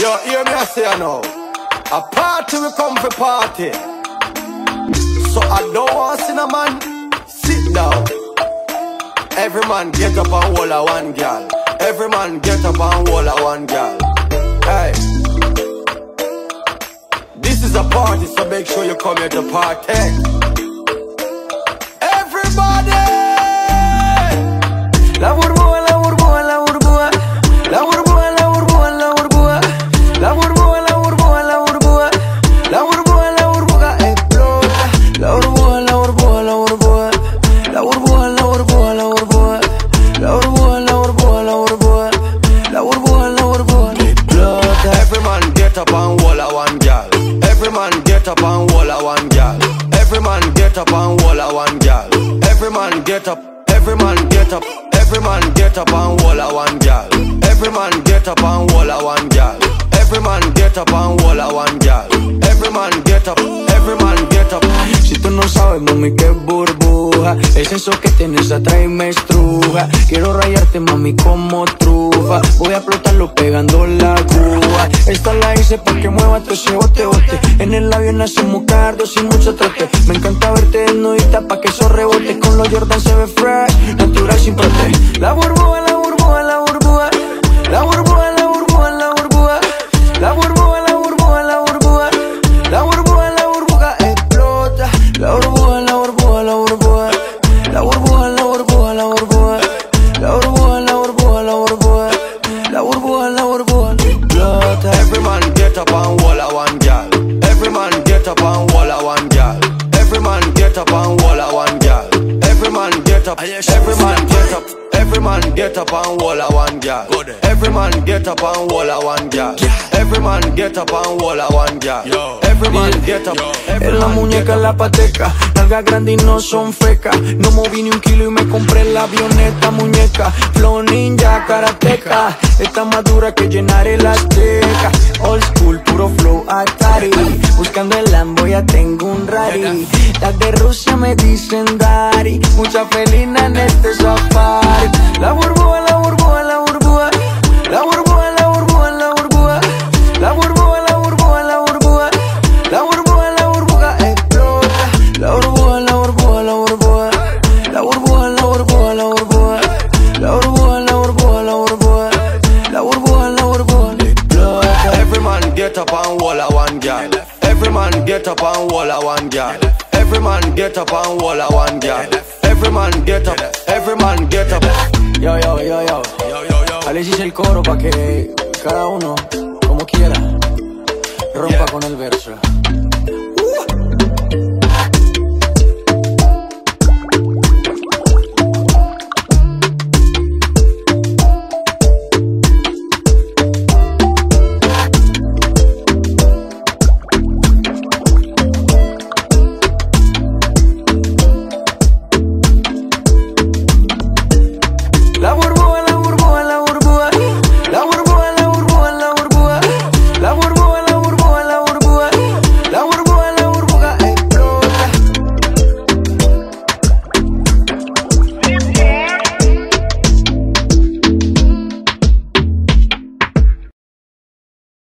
Yo, hear me I say now. A party we come for party. So I don't want to see no man sit down. Every man get up and hold a one girl. Every man get up and hold a one girl. Hey, this is a party, so make sure you come here to party. Everybody. La burbuja, la burbuja, la burbuja. La burbuja, la burbuja, la burbuja. La burbuja, la burbuja, la burbuja. La burbuja, la burbuja explota. La burbuja, la burbuja, la burbuja. La burbuja, la burbuja, la burbuja. La burbuja, la burbuja, la burbuja. La burbuja, la burbuja explota. Every man get up and hold a one girl. Every man get up and hold a one girl. Every man get up and hold a one girl. Every man get up. Every man get up. Every man get up and hold a one girl. Every man get up and hold a one girl. Every man get up and hold a one girl. Every man get up. Every man get up. Si tú no sabes, mami, que es burbuja. El senso que tienes atrae y me estruja. Quiero rayarte, mami, como trufa. Voy a explotarlo pegando la aguja. Esta la hice pa' que mueva todo ese bote, bote. En el avión hacemos cardio sin mucho trote. Me encanta verte desnudita pa' que eso rebote. Con los Jordan se ve fresh, natural sin prote. La burbuja, la burbuja, la burbuja. La burbuja, la burbuja, la burbuja. La burbuja, la burbuja, la burbuja. La burbuja, la burbuja explota. La burbuja, la burbuja, la burbuja. La burbuja, la burbuja, la burbuja. La burbuja, la burbuja, la burbuja. La burbuja, la burbuja explota. Every man get up and hold a one girl. Every man get up and hold a one girl. Every man get up and hold a one girl. Every man get up. Every man get up. Every man get up and hold a one girl. Every man get up and hold a one girl. Every man get up and hold a one girl. Every man get up. En la muñeca, la pateca, nalgas grandes y no son fecas. No moví ni un kilo y me compré la avioneta, muñeca. Flow ninja, karateca. Está más dura que llenar el Azteca. Old school, puro flow Atari. Buscando el Lambo ya tengo un Rari. Las de Rusia me dicen Dari. Mucha felina en este safari. La burbuja, la burbuja, la burbuja. La burbuja, la burbuja, la burbuja. La burbuja, la burbuja, la burbuja. La burbuja, la burbuja explota. La burbuja, la burbuja, la burbuja. La burbuja, la burbuja, la burbuja. La burbuja, la burbuja, la burbuja. La burbuja, la burbuja explota. Every man get up and hold a one girl. Every man get up and hold a one girl. Every man get up and hold a one girl. Every man get up. Every man get up. Yo, yo, yo, yo. Les hice el coro pa' que cada uno, como quiera, rompa con el verso.